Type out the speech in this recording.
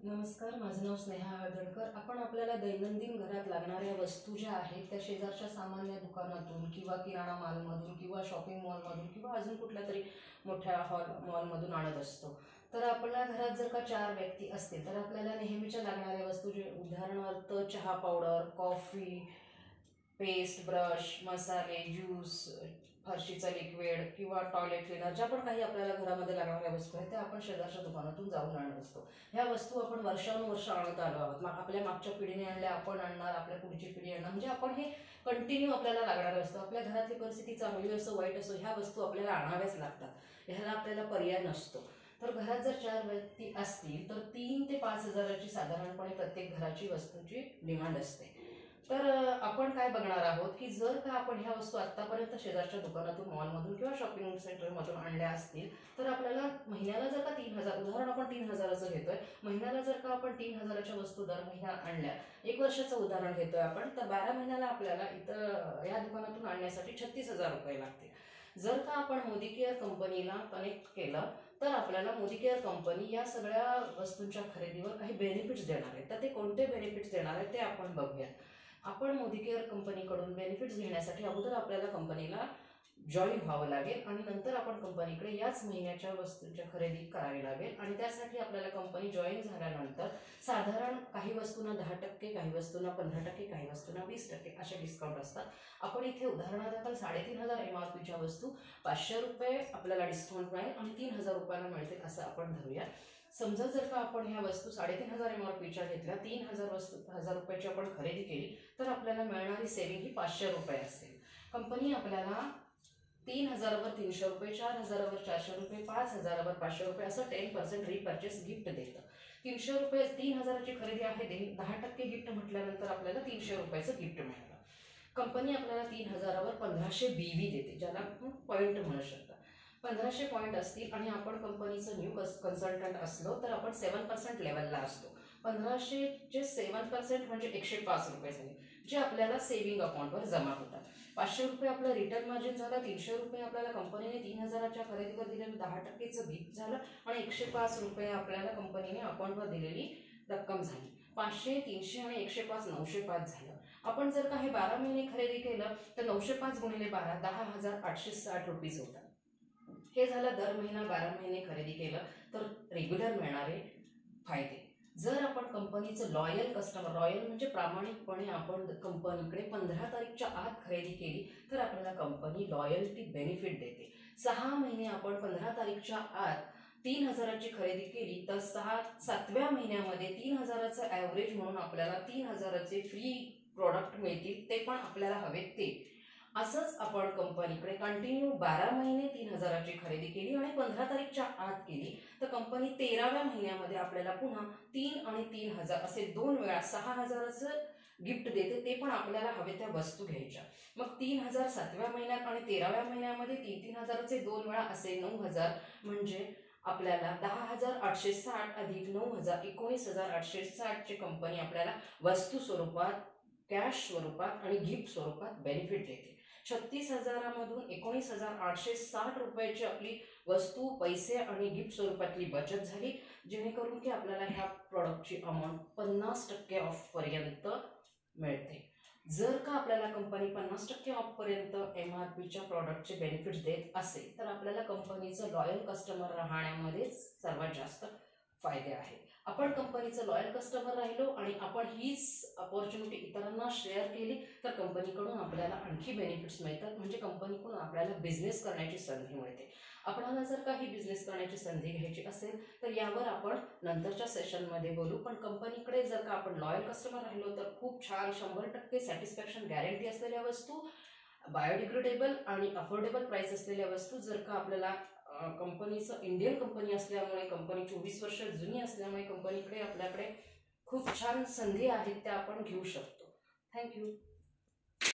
नमस्कार, माझं नाव स्नेहा हळदणकर. आपण आपल्याला दैनंदिन घरात लागणाऱ्या वस्तू ज्या आहेत त्या शेजारच्या सामान्य दुकानातून किंवा किराणा मालमधून किंवा शॉपिंग मॉलमधून किंवा अजून कुठल्या तरी मोठ्या मॉलमधून आणत असतो. तर आपल्या घरात जर का 4 व्यक्ती असतील तर आपल्याला नेहमीच्या लागणाऱ्या वस्तू जे उदाहरणार्थ चहा पावडर, कॉफी, पेस्ट, ब्रश, मसाले, ज्यूस, फरशीचं लिक्विड किंवा टॉयलेट क्लीनर, ज्या पण काही आपल्याला घरामध्ये लागणाऱ्या वस्तू आहेत त्या आपण शेजारच्या दुकानातून जाऊन आणत असतो. ह्या वस्तू आपण वर्षानुवर्ष आणत आलो आहोत. आपल्या मागच्या पिढीने आणल्या, आपण आणणार, आपल्या पुढची पिढी आणणार, म्हणजे आपण हे कंटिन्यू आपल्याला लागणाऱ्या वस्तू. आपल्या घरातली परिस्थिती चांगली असो वाईट असो, ह्या वस्तू आपल्याला आणाव्याच लागतात. ह्याला आपल्याला पर्याय नसतो. तर घरात जर 4 व्यक्ती असतील तर 3 ते 5 हजाराची साधारणपणे प्रत्येक घराची वस्तूची डिमांड असते. तर आपण काय बघणार आहोत की जर का आपण ह्या वस्तू आत्तापर्यंत शेजारच्या दुकानातून, मॉलमधून किंवा शॉपिंग सेंटरमधून आणल्या असतील तर आपल्याला महिन्याला जर का 3,000, उदाहरण आपण 3,000चं घेतोय, महिन्याला जर का आपण 3,000च्या वस्तू दर महिना आणल्या, 1 वर्षाचं उदाहरण घेतोय आपण, तर 12 महिन्याला आपल्याला इथं या दुकानातून आणण्यासाठी 36,000 रुपये लागतील. जर का आपण मोदी केअर कंपनीला कनेक्ट केलं तर आपल्याला मोदी केअर कंपनी या सगळ्या वस्तूंच्या खरेदीवर काही बेनिफिट्स देणार आहे. तर ते कोणते बेनिफिट्स देणार आहे ते आपण बघूया. आपण मोदी केअर कंपनीकडून बेनिफिट्स घेण्यासाठी अगोदर आपल्याला कंपनीला जॉईन व्हावं लागेल आणि नंतर आपण कंपनीकडे याच महिन्याच्या वस्तूंच्या खरेदी करावी लागेल. आणि त्यासाठी आपल्याला कंपनी जॉईन झाल्यानंतर साधारण काही वस्तूंना 10%, काही वस्तूंना 15%, काही वस्तूंना 20% असे डिस्काउंट असतात. आपण इथे उदाहरणादाखल 3,500 MRPच्या वस्तू 500 रुपये आपल्याला डिस्काउंट मिळेल आणि 3,000 रुपयाला मिळतील असं आपण धरूया. समजा जर का आपण ह्या वस्तू 3,500 MRPच्या घेतल्या, 3,000 रुपयाची आपण खरेदी केली तर आपल्याला मिळणारी सेविंग ही 500 रुपये असेल. कंपनी आपल्याला 3,000वर 300 रुपये, 4,000वर 400 रुपये, 5,000वर 500 रुपये असं 10% रिपर्चेस गिफ्ट देतं. 300 रुपये, 3,000ची खरेदी आहे, 10% गिफ्ट म्हटल्यानंतर आपल्याला 300 रुपयाचं गिफ्ट मिळालं. कंपनी आपल्याला 3,000वर 1,500 BV देते, ज्याला पॉईंट म्हणू शकता. 1,500 पॉईंट असतील आणि आपण कंपनीचं न्यू कन्सल्टंट असलो तर आपण 7% लेवलला असतो. 1,500चे 7% म्हणजे 105 रुपये झाले, जे आपल्याला सेव्हिंग अकाउंटवर जमा होतात. 500 रुपये आपलं रिटर्न मार्जिन झालं, 300 रुपये आपल्याला कंपनीने 3,000च्या खरेदीवर दिलेलं 10%चं गिफ्ट झालं आणि 105 रुपये आपल्याला कंपनीने अकाउंटवर दिलेली रक्कम झाली. 500, 300 आणि 105 905 झालं. आपण जर का हे 12 महिने खरेदी केलं तर 905 गुणिले 12 10,860 रुपीज होतात. हे झालं दर महिना 12 महिने खरेदी केलं तर रेग्युलर मिळणारे फायदे. जर आपण कंपनीचं लॉयल कस्टमर, लॉयल म्हणजे प्रामाणिकपणे आपण कंपनीकडे 15 तारीखच्या आत खरेदी केली तर आपल्याला कंपनी लॉयल्टी बेनिफिट देते. 6 महिने आपण 15 तारीखच्या आत 3,000ची खरेदी केली तर 7व्या महिन्यामध्ये 3,000चं ॲव्हरेज म्हणून आपल्याला 3,000चे फ्री प्रॉडक्ट मिळतील, ते पण आपल्याला हवेत ते. असंच आपण कंपनीकडे कंटिन्यू 12 महिने 3,000ची खरेदी केली आणि 15 तारीखच्या आत केली तर कंपनी 13व्या महिन्यामध्ये आपल्याला पुन्हा 3 आणि 3,000 असे 2 वेळा 6,000चं गिफ्ट देते, ते पण आपल्याला हवे त्या वस्तू घ्यायच्या. मग 3,000 7व्या महिन्यात आणि 13व्या महिन्यामध्ये 3,000चे 2 वेळा असे 9,000, म्हणजे आपल्याला 10,860 अधिक 9,000 19,860ची कंपनी आपल्याला वस्तू स्वरूपात, कॅश स्वरूपात आणि गिफ्ट स्वरूपात बेनिफिट देते. 36,000मधून 19,860 रुपयाची आपली वस्तू, पैसे आणि गिफ्ट स्वरूपातली बचत झाली, जेणेकरून की आपल्याला ह्या प्रॉडक्टची अमाऊंट 50% ऑफपर्यंत मिळते. जर का आपल्याला कंपनी 50% ऑफपर्यंत MRPच्या प्रॉडक्टचे बेनिफिट्स देत असेल तर आपल्याला कंपनीचं लॉयल कस्टमर राहण्यामध्येच सर्वात जास्त फायदे आहेत. आपण कंपनीचं लॉयल कस्टमर राहिलो आणि आपण हीच अपॉर्च्युनिटी इतरांना शेअर केली तर कंपनीकडून आपल्याला आणखी बेनिफिट्स मिळतात, म्हणजे कंपनीकडून आपल्याला बिझनेस करण्याची संधी मिळते. आपल्याला जर काही बिझनेस करण्याची संधी घ्यायची असेल तर यावर आपण नंतरच्या सेशनमध्ये बोलू. पण कंपनीकडे जर का आपण लॉयल कस्टमर राहिलो तर खूप छान 100% सॅटिस्फॅक्शन गॅरंटी असलेल्या वस्तू, बायोडिग्रेडेबल आणि अफोर्डेबल प्राइस असलेल्या वस्तू, जर का आपल्याला कंपनीचं इंडियन कंपनी असल्यामुळे, कंपनी 24 वर्ष जुनी असल्यामुळे कंपनीकडे आपल्याकडे खूप छान संधी आहेत त्या आपण घेऊ शकतो. थँक्यू.